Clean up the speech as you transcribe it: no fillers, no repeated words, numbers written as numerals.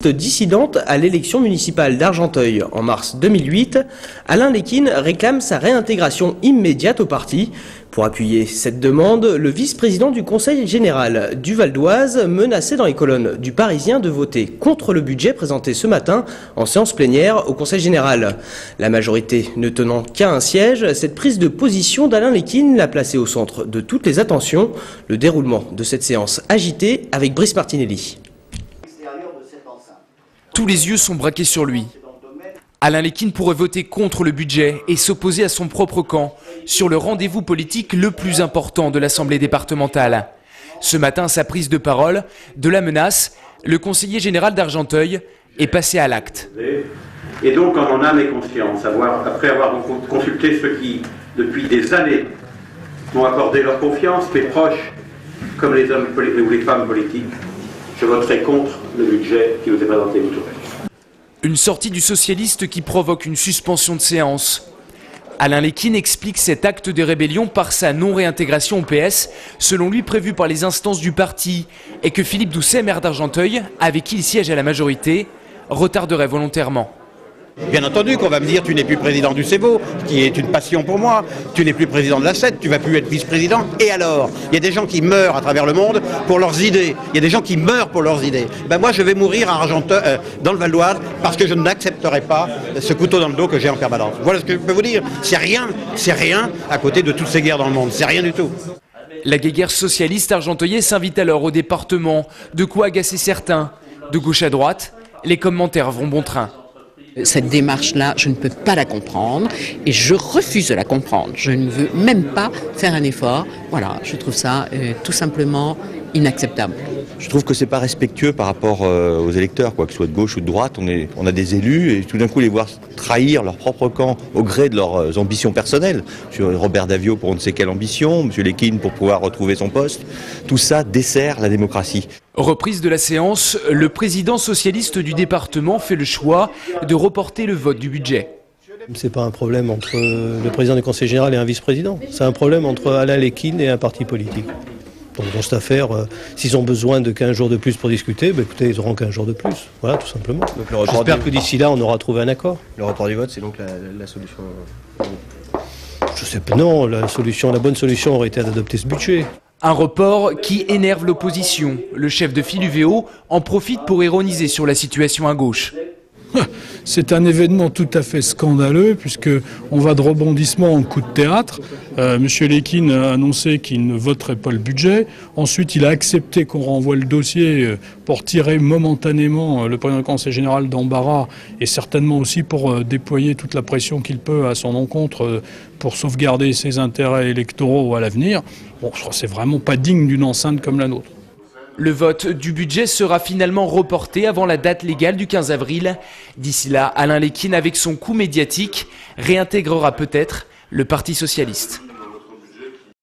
Dissidente à l'élection municipale d'Argenteuil en mars 2008, Alain Léquine réclame sa réintégration immédiate au parti. Pour appuyer cette demande, le vice-président du Conseil général du Val d'Oise menaçait dans les colonnes du Parisien de voter contre le budget présenté ce matin en séance plénière au Conseil général. La majorité ne tenant qu'à un siège, cette prise de position d'Alain Léquine l'a placé au centre de toutes les attentions. Le déroulement de cette séance agitée avec Brice Martinelli. Tous les yeux sont braqués sur lui. Alain Léquine pourrait voter contre le budget et s'opposer à son propre camp sur le rendez-vous politique le plus important de l'Assemblée départementale. Ce matin, sa prise de parole, de la menace, le conseiller général d'Argenteuil est passé à l'acte. Et donc, en mon âme et conscience, après avoir consulté ceux qui, depuis des années, m'ont accordé leur confiance, mes proches, comme les hommes ou les femmes politiques, je voterai contre le budget qui vous est présenté aujourd'hui. Une sortie du socialiste qui provoque une suspension de séance. Alain Léquine explique cet acte de rébellion par sa non-réintégration au PS, selon lui prévu par les instances du parti, et que Philippe Doucet, maire d'Argenteuil, avec qui il siège à la majorité, retarderait volontairement. Bien entendu qu'on va me dire tu n'es plus président du CEVO, qui est une passion pour moi, tu n'es plus président de la SED, tu vas plus être vice-président, et alors? Il y a des gens qui meurent à travers le monde pour leurs idées, il y a des gens qui meurent pour leurs idées. Ben moi je vais mourir à Argenteuil, dans le Val d'Oise, parce que je n'accepterai pas ce couteau dans le dos que j'ai en permanence. Voilà ce que je peux vous dire, c'est rien à côté de toutes ces guerres dans le monde, c'est rien du tout. La guéguerre socialiste argenteuillaise s'invite alors au département, de quoi agacer certains. De gauche à droite, les commentaires vont bon train. Cette démarche-là, je ne peux pas la comprendre et je refuse de la comprendre. Je ne veux même pas faire un effort. Voilà, je trouve ça tout simplement inacceptable. Je trouve que c'est pas respectueux par rapport aux électeurs, quoi, que ce soit de gauche ou de droite. On a des élus et tout d'un coup les voir trahir leur propre camp au gré de leurs ambitions personnelles. Monsieur Robert Daviaux pour on ne sait quelle ambition, monsieur Léquine pour pouvoir retrouver son poste. Tout ça dessert la démocratie. Reprise de la séance, le président socialiste du département fait le choix de reporter le vote du budget. C'est pas un problème entre le président du conseil général et un vice-président. C'est un problème entre Alain Léquine et un parti politique. Donc dans cette affaire, s'ils ont besoin de 15 jours de plus pour discuter, ben écoutez, ils auront 15 jours de plus. Voilà, tout simplement. J'espère que d'ici là, on aura trouvé un accord. Le report du vote, c'est donc la solution. Je sais pas, non, la bonne solution aurait été d'adopter ce budget. Un report qui énerve l'opposition. Le chef de file UVO en profite pour ironiser sur la situation à gauche. C'est un événement tout à fait scandaleux puisqu'on va de rebondissement en coup de théâtre. Monsieur Léquine a annoncé qu'il ne voterait pas le budget. Ensuite, il a accepté qu'on renvoie le dossier pour tirer momentanément le président du conseil général d'embarras et certainement aussi pour déployer toute la pression qu'il peut à son encontre pour sauvegarder ses intérêts électoraux à l'avenir. Bon, je crois que c'est vraiment pas digne d'une enceinte comme la nôtre. Le vote du budget sera finalement reporté avant la date légale du 15 avril. D'ici là, Alain Léquine, avec son coup médiatique, réintégrera peut-être le Parti socialiste.